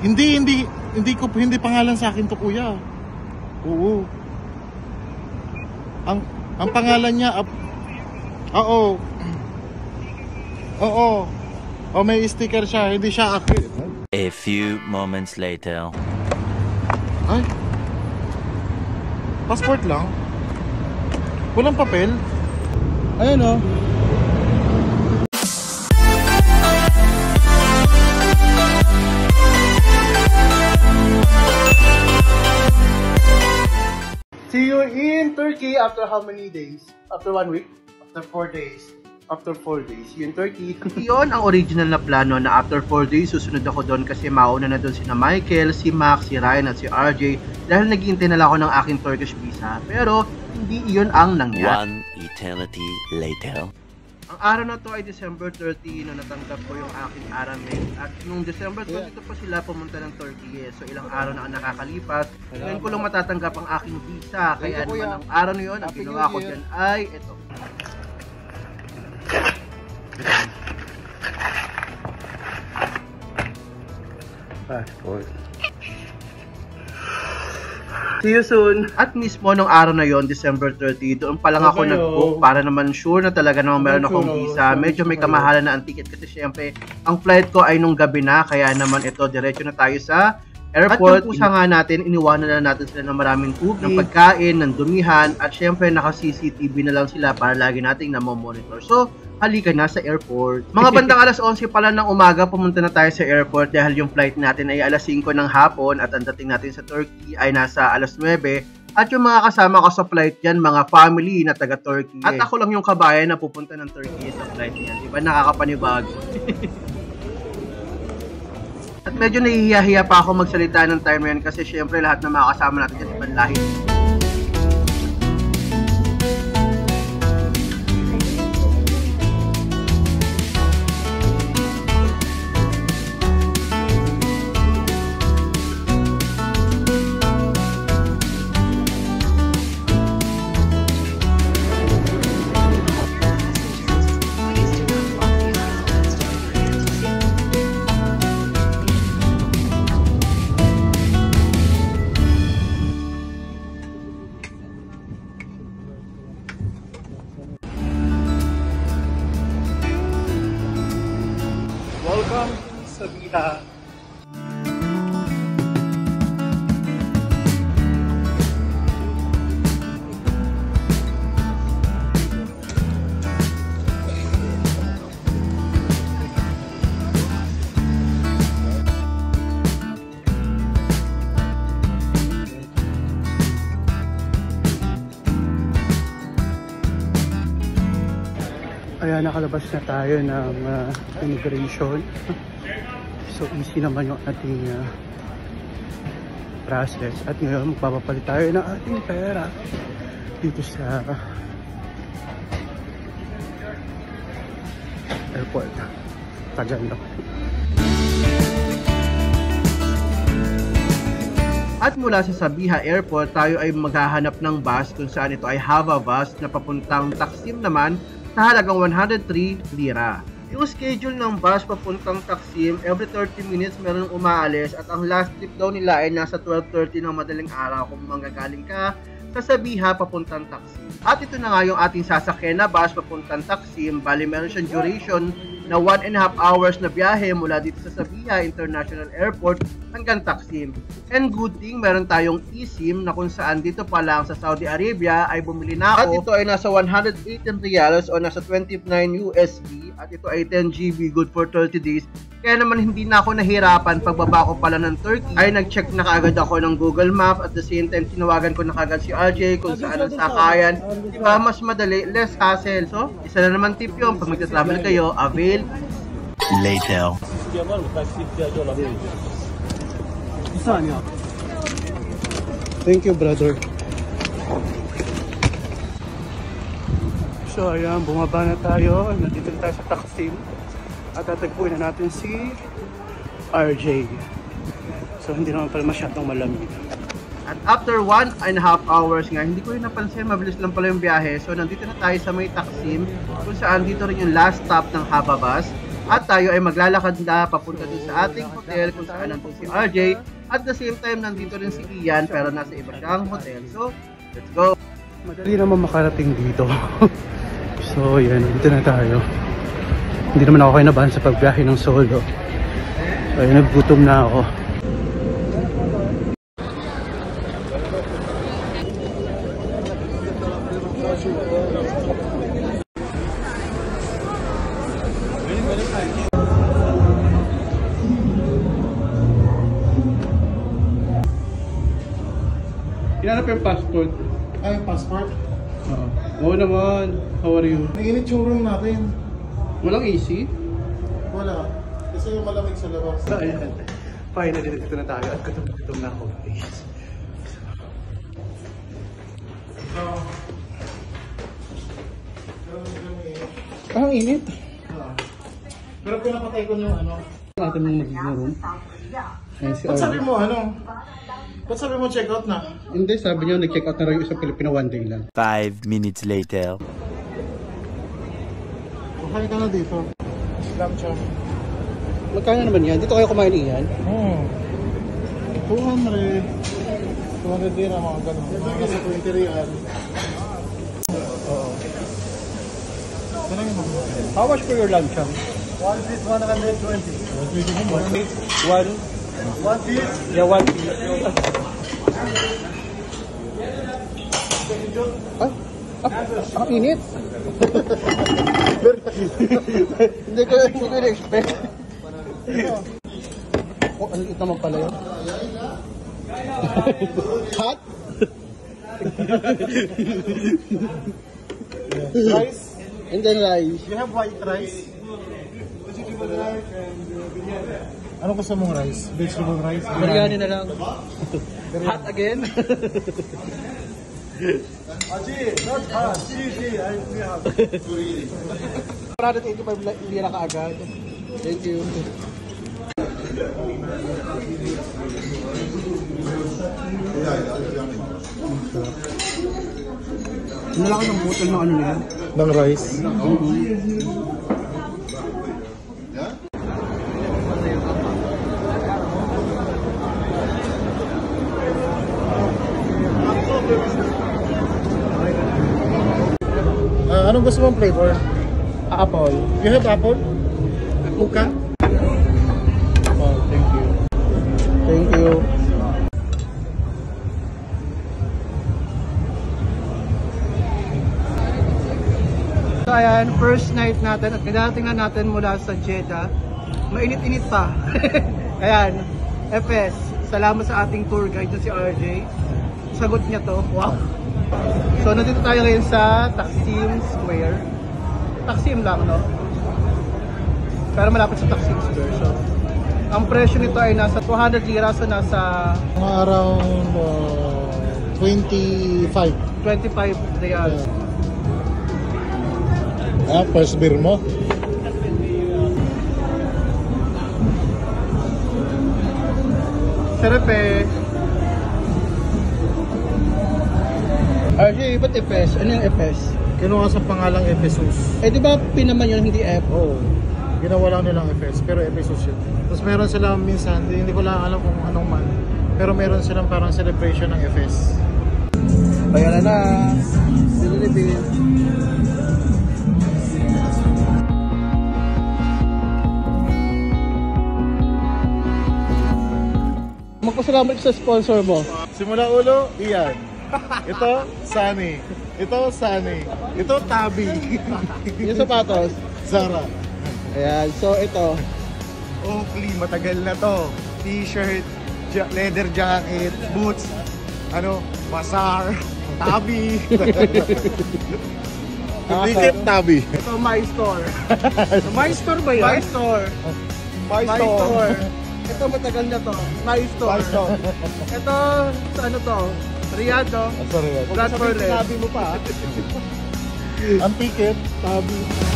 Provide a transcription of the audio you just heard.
Hindi pangalan sa akin to, kuya. Oo. Ang pangalan niya, oo. Oh, may sticker siya, hindi siya akin. A few moments later. Ay. Passport lang. Walang papel. Ayun oh. See you in Turkey after how many days? After 1 week? After 4 days. After 4 days. See you in Turkey. Iyon ang original na plano na after 4 days susunod ako doon kasi mauna na doon sina Michael, si Max, si Ryan at si RJ dahil naghihintay na lang ako ng aking Turkish visa. Pero hindi iyon ang nangyari. One eternity later. Ang araw na to ay December 30 na natanggap ko yung aking aramid. At nung December 22 pa sila pumunta ng Turkey. So ilang araw na ang nakakalipas. Ngayon ko lang matatanggap ang aking visa. Kaya naman ang araw na yun, ang ginawa ko dyan ay ito. Passport. See you soon! At mismo nung araw na yon, December 30, doon pa lang ako nag-book para naman sure na talaga naman meron akong visa. Medyo may kamahalan na ang ticket kasi syempre ang flight ko ay nung gabi na, kaya naman ito, diretso na tayo sa airport. At yung pusa nga natin, iniwanan na natin sila ng maraming tubig, ng pagkain, ng dumihan, at syempre naka-CCTV na lang sila para lagi nating namomonitor. So, halika na sa airport. Mga bandang alas 11 pala ng umaga, pumunta na tayo sa airport dahil yung flight natin ay alas 5 ng hapon at ang dating natin sa Turkey ay nasa alas 9. At yung mga kasama ko sa flight dyan, mga family na taga-Turkey. At ako lang yung kabayan na pupunta ng Turkey sa flight niyan. Diba? Nakakapanibago. At medyo nahihiya-hiya pa ako magsalita ng time yan kasi syempre lahat ng mga kasama natin dyan ibang lahi. Welcome sa Biha. Ayan, nakalabas na tayo ng immigration. So easy naman yung ating process. At ngayon magpapapalit tayo ng ating pera dito sa airport. Tagal na. At mula sa Sabiha Airport, tayo ay maghahanap ng bus kung saan ito ay Hava bus na papuntang Taksim naman sa halagang 103 lira. Yung schedule ng bus papuntang Taksim, every 30 minutes meron umaalis at ang last trip daw nila ay nasa 12:30 ng madaling araw kung manggagaling ka sa Sabiha papuntang Taksim. At ito na nga yung ating sasakyan na bus papuntang Taksim. Bali meron siyang duration na 1.5 hours na biyahe mula dito sa Sabiha International Airport hanggang Taksim. And good thing, meron tayong eSIM na kung saan dito pa lang sa Saudi Arabia ay bumili na ako. At ito ay nasa 118 riyals o nasa 29 USD. At ito ay 10 GB, good for 30 days. Kaya naman hindi na ako nahirapan pagbaba ko pala ng Turkey. Ay nag-check na kaagad ako ng Google Map at the same time tinawagan ko na kaagad si RJ kung saan ang sakayan. Diba, mas madali, less hassle. So, isa na naman tip yun. Pag magta-travel kayo, avail. Later. Thank you, brother. So, ayan, bumaba na tayo. Nandito na tayo sa Taksim. At tatagpuin na natin si RJ. So, hindi naman pala masyadong malamig. At after 1.5 hours nga, hindi ko rin napansin, mabilis lang pala yung biyahe. So, nandito na tayo sa may Taksim, kung saan dito rin yung last stop ng Hava bus. At tayo ay maglalakad na papunta dun sa ating hotel kung saan nandun si RJ. At the same time, nandito rin si Ian pero nasa iba siyang hotel. So, let's go! Madali naman makarating dito. So yan, dito na tayo. Hindi naman ako kinabahan sa pagbiyahe ng solo. Ay, naggutom na ako. Hinanap yung passport. Ay, passport? Oo. Oo naman. How are you? Nainit yung room natin. Walang AC? Wala. Kasi yung malamig sa labas. So, ayan. Finally, dito na tayo at gutom na ako, guys. Ang init. Pero pinapatay ko yung ano. Natin mong magiging room. Ayan si Ba't sabi Arlo. mo ano? Ba't sabi mo check out na? Hindi, sabi niyo nag-check out na rin yung isang Pilipino 1 day lang. 5 minutes later. Kuhain ka na dito. Lamb chop. Magkano naman yan? Dito kayo kumain iyan? 200. 200 din ang mga ganun. Mga nasa 20 real. Oo. Ito na yung mga. How much for your lunch? 1 piece 120. 1 piece? 1? 1 piece? Yeah, 1 piece. Ang init. Hindi ko na-expect. Oh, ang liit naman pala yun. Hot? Rice? And then rice. You have white rice? Vegetable rice and biryani. Ano gusto mong rice? Vegetable rice? Biryani na lang. Hot again? Aji, not hot. Cheesy, we have. 185 lira ka agad. Thank you. Nalaki ng bottle ng ano na yan? Ng rice? Anong gusto mong flavor? Apple. You have apple? Puka? Oh, thank you. Thank you. So ayan, first night natin at kadating na natin mula sa Jeddah. Mainit-init pa. Ayan, FS, salamat sa ating tour guide na si RJ. Sagot niya to. Wow. So nandito tayo ngayon sa Taksim Square. Taksim lang, no? Pero malapit sa Taksim Square. So, ang presyo nito ay nasa 200 lira. So nasa Mga around 25. 25 reals. First beer mo? Sarap eh. RJ, ba't FS? Ano yung FS? Kinuha sa pangalang Ephesus. Eh di ba pinaman yun, hindi F? Oo. Ginawa lang nilang Ephes, pero Ephesus yun. Tapos meron silang minsan, hindi ko lang alam kung anong man, pero meron silang parang celebration ng Ephes. Bayaran na. Bilibili. Magpasalamat sa sponsor mo. Simula ulo, Ian. Ito, Sunny. Ito, Sunny. Ito, Tabi. Yung sapatos. Zara. Ayan, so ito. Oakley, matagal na to. T-shirt, leather jacket, boots, Bazaar, Tabi. Dikit Tabi. Ito, My Store. My Store ba yan? My Store. My Store. Ito matagal na to. My Store. My Store. Ito, sa ano to? Riyadh, no? Sorry. God for less. Tabi mo pa. Ang ticket, Tabi.